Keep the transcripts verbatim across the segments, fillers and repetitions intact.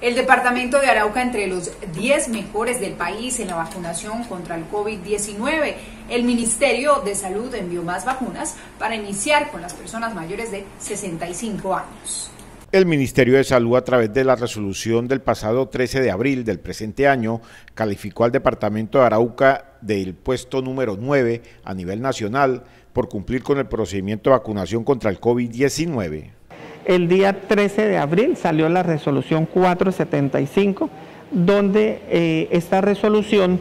El departamento de Arauca entre los diez mejores del país en la vacunación contra el COVID diecinueve. El Ministerio de Salud envió más vacunas para iniciar con las personas mayores de sesenta y cinco años. El Ministerio de Salud, a través de la resolución del pasado trece de abril del presente año, calificó al departamento de Arauca del puesto número nueve a nivel nacional por cumplir con el procedimiento de vacunación contra el COVID diecinueve. El día trece de abril salió la resolución cuatrocientos setenta y cinco, donde eh, esta resolución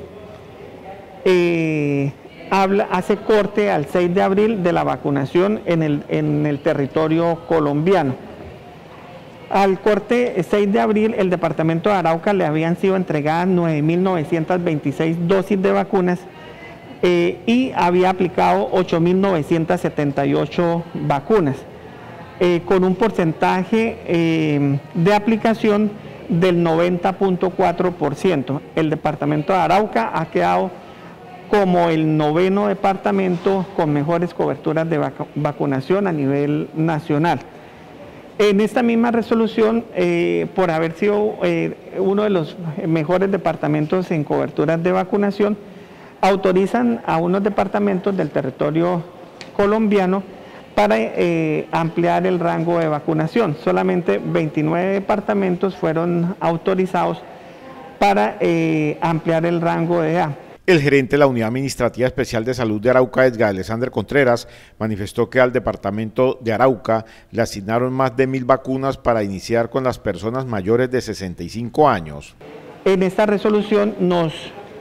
eh, habla, hace corte al seis de abril de la vacunación en el, en el territorio colombiano. Al corte seis de abril, el departamento de Arauca le habían sido entregadas nueve mil novecientas veintiséis dosis de vacunas eh, y había aplicado ocho mil novecientas setenta y ocho vacunas. Eh, con un porcentaje eh, de aplicación del noventa punto cuatro por ciento. El departamento de Arauca ha quedado como el noveno departamento con mejores coberturas de vac vacunación a nivel nacional. En esta misma resolución, eh, por haber sido eh, uno de los mejores departamentos en coberturas de vacunación, autorizan a unos departamentos del territorio colombiano para eh, ampliar el rango de vacunación. Solamente veintinueve departamentos fueron autorizados para eh, ampliar el rango de edad. El gerente de la Unidad Administrativa Especial de Salud de Arauca, Edgar Alexander Contreras, manifestó que al departamento de Arauca le asignaron más de mil vacunas para iniciar con las personas mayores de sesenta y cinco años. En esta resolución nos,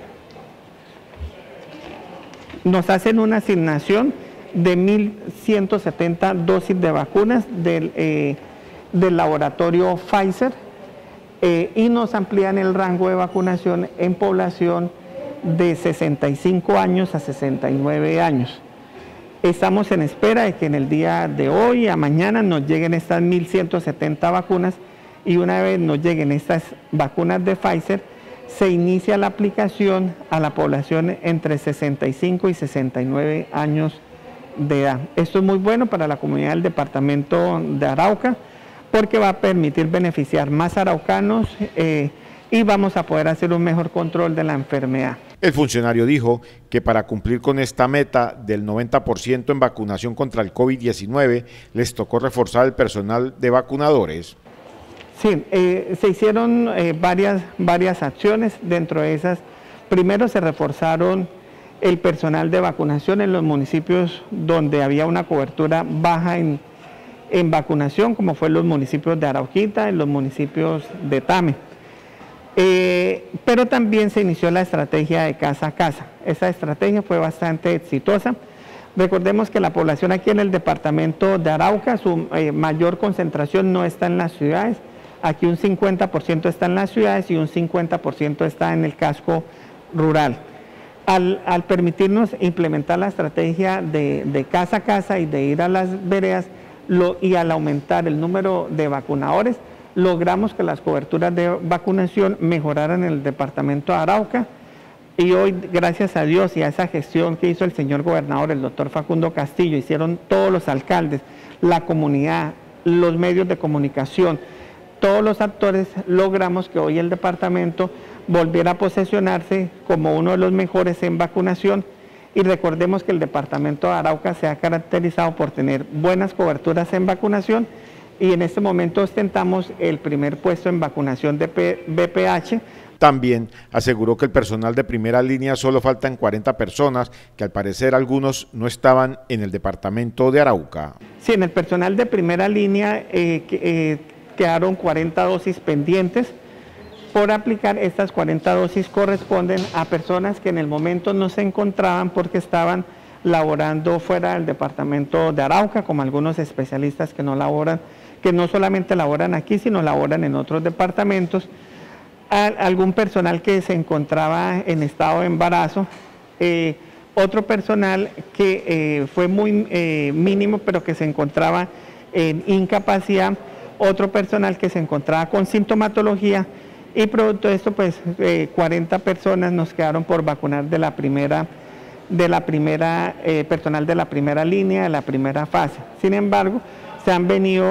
nos hacen una asignación de mil ciento setenta dosis de vacunas del, eh, del laboratorio Pfizer eh, y nos amplían el rango de vacunación en población de sesenta y cinco años a sesenta y nueve años. Estamos en espera de que en el día de hoy a mañana nos lleguen estas mil ciento setenta vacunas y una vez nos lleguen estas vacunas de Pfizer, se inicia la aplicación a la población entre sesenta y cinco y sesenta y nueve años de edad. Esto es muy bueno para la comunidad del departamento de Arauca porque va a permitir beneficiar más araucanos eh, y vamos a poder hacer un mejor control de la enfermedad. El funcionario dijo que para cumplir con esta meta del noventa por ciento en vacunación contra el COVID diecinueve les tocó reforzar el personal de vacunadores. Sí, eh, se hicieron eh, varias, varias acciones. Dentro de esas, primero se reforzaron el personal de vacunación en los municipios donde había una cobertura baja en, en vacunación, como fue en los municipios de Arauquita, en los municipios de Tame. Eh, pero también se inició la estrategia de casa a casa. Esa estrategia fue bastante exitosa. Recordemos que la población aquí en el departamento de Arauca, su eh, mayor concentración no está en las ciudades. Aquí un cincuenta por ciento está en las ciudades y un cincuenta por ciento está en el casco rural. Al, al permitirnos implementar la estrategia de, de casa a casa y de ir a las veredas lo, y al aumentar el número de vacunadores, logramos que las coberturas de vacunación mejoraran en el departamento de Arauca y hoy, gracias a Dios y a esa gestión que hizo el señor gobernador, el doctor Facundo Castillo, hicieron todos los alcaldes, la comunidad, los medios de comunicación, todos los actores, logramos que hoy el departamento volviera a posesionarse como uno de los mejores en vacunación y recordemos que el departamento de Arauca se ha caracterizado por tener buenas coberturas en vacunación y en este momento ostentamos el primer puesto en vacunación de B P H. También aseguró que el personal de primera línea solo faltan cuarenta personas, que al parecer algunos no estaban en el departamento de Arauca. Sí, en el personal de primera línea eh, eh, quedaron cuarenta dosis pendientes por aplicar. Estas cuarenta dosis corresponden a personas que en el momento no se encontraban porque estaban laborando fuera del departamento de Arauca, como algunos especialistas que no laboran, que no solamente laboran aquí, sino laboran en otros departamentos. Algún personal que se encontraba en estado de embarazo, eh, otro personal que eh, fue muy eh, mínimo, pero que se encontraba en incapacidad, otro personal que se encontraba con sintomatología, y producto de esto, pues eh, cuarenta personas nos quedaron por vacunar de la primera, de la primera eh, personal de la primera línea, de la primera fase. Sin embargo, se han venido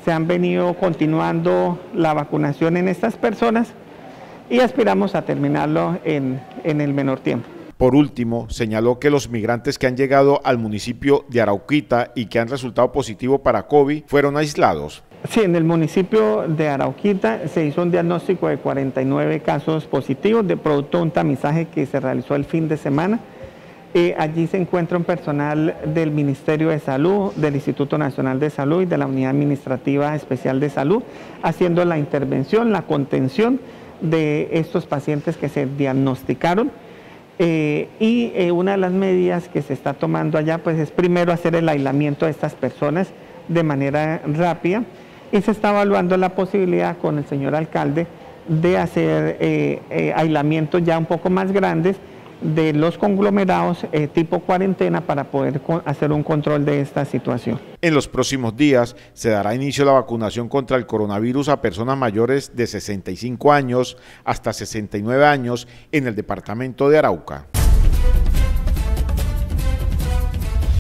se han venido continuando la vacunación en estas personas y aspiramos a terminarlo en, en el menor tiempo. Por último, señaló que los migrantes que han llegado al municipio de Arauquita y que han resultado positivo para COVID fueron aislados. Sí, en el municipio de Arauquita se hizo un diagnóstico de cuarenta y nueve casos positivos de producto de un tamizaje que se realizó el fin de semana. Eh, allí se encuentra un personal del Ministerio de Salud, del Instituto Nacional de Salud y de la Unidad Administrativa Especial de Salud, haciendo la intervención, la contención de estos pacientes que se diagnosticaron. Eh, y eh, una de las medidas que se está tomando allá pues es primero hacer el aislamiento de estas personas de manera rápida y se está evaluando la posibilidad con el señor alcalde de hacer eh, eh, aislamientos ya un poco más grandes de los conglomerados eh, tipo cuarentena para poder hacer un control de esta situación. En los próximos días se dará inicio a la vacunación contra el coronavirus a personas mayores de sesenta y cinco años hasta sesenta y nueve años en el departamento de Arauca.